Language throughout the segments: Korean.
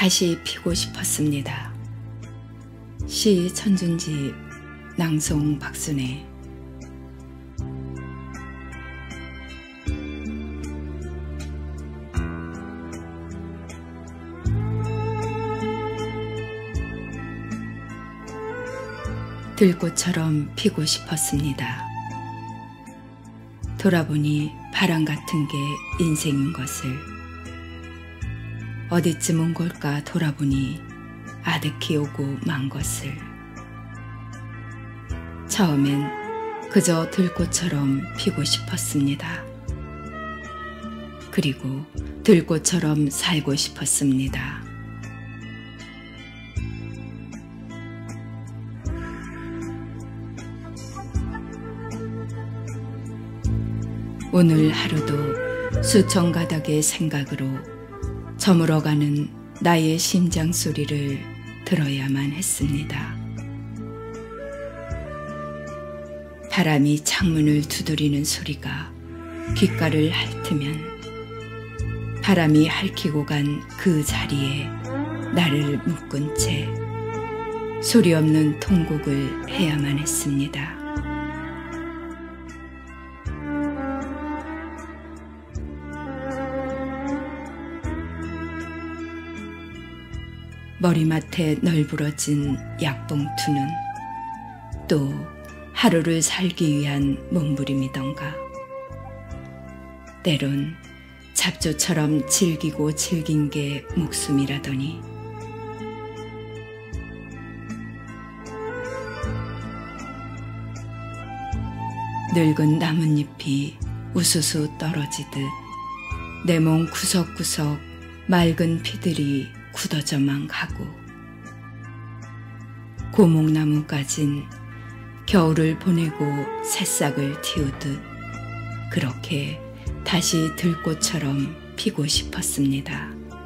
다시 피고 싶었습니다. 시 천준집, 낭송 박순애. 들꽃처럼 피고 싶었습니다. 돌아보니 바람 같은 게 인생인 것을. 어디쯤 온 걸까 돌아보니 아득히 오고 만 것을. 처음엔 그저 들꽃처럼 피고 싶었습니다. 그리고 들꽃처럼 살고 싶었습니다. 오늘 하루도 수천 가닥의 생각으로 저물어가는 나의 심장 소리를 들어야만 했습니다. 바람이 창문을 두드리는 소리가 귓가를 핥으면 바람이 핥히고 간 그 자리에 나를 묶은 채 소리 없는 통곡을 해야만 했습니다. 머리맡에 널브러진 약봉투는 또 하루를 살기 위한 몸부림이던가. 때론 잡초처럼 질기고 질긴 게 목숨이라더니 늙은 나뭇잎이 우수수 떨어지듯 내 몸 구석구석 맑은 피들이 굳어져만 가고 고목나무까진 겨울을 보내고 새싹을 틔우듯 그렇게 다시 들꽃처럼 피고 싶었습니다.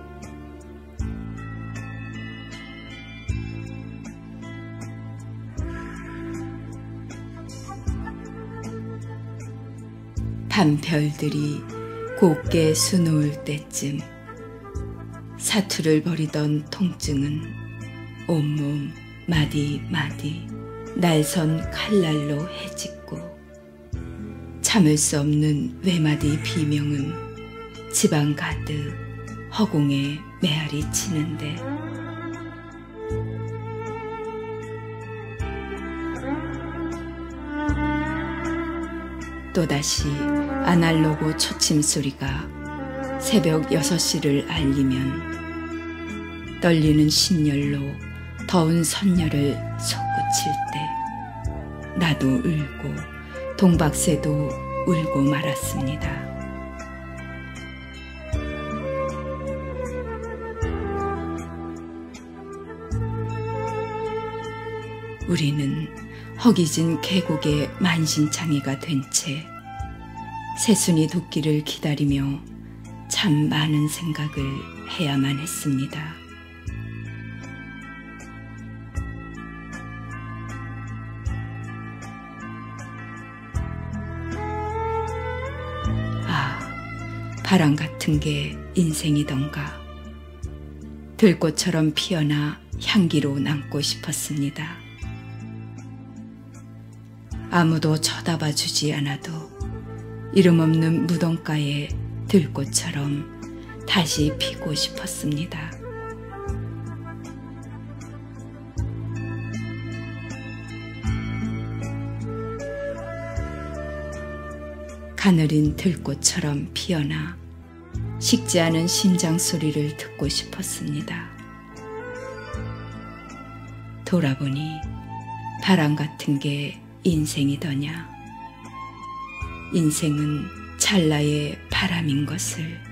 밤별들이 곱게 수놓을 때쯤 사투를 벌이던 통증은 온몸 마디마디 날선 칼날로 헤집고 참을 수 없는 외마디 비명은 지방 가득 허공에 메아리 치는데 또다시 아날로그 초침 소리가 새벽 6시를 알리면 떨리는 신열로 더운 선열을 솟구칠 때 나도 울고 동박새도 울고 말았습니다. 우리는 허기진 계곡의 만신창이가 된 채 새순이 돋기를 기다리며 참 많은 생각을 해야만 했습니다. 바람 같은 게 인생이던가. 들꽃처럼 피어나 향기로 남고 싶었습니다. 아무도 쳐다봐 주지 않아도 이름 없는 무덤가에 들꽃처럼 다시 피고 싶었습니다. 가느린 들꽃처럼 피어나 식지 않은 심장 소리를 듣고 싶었습니다. 돌아보니 바람 같은 게 인생이더냐. 인생은 찰나의 바람인 것을.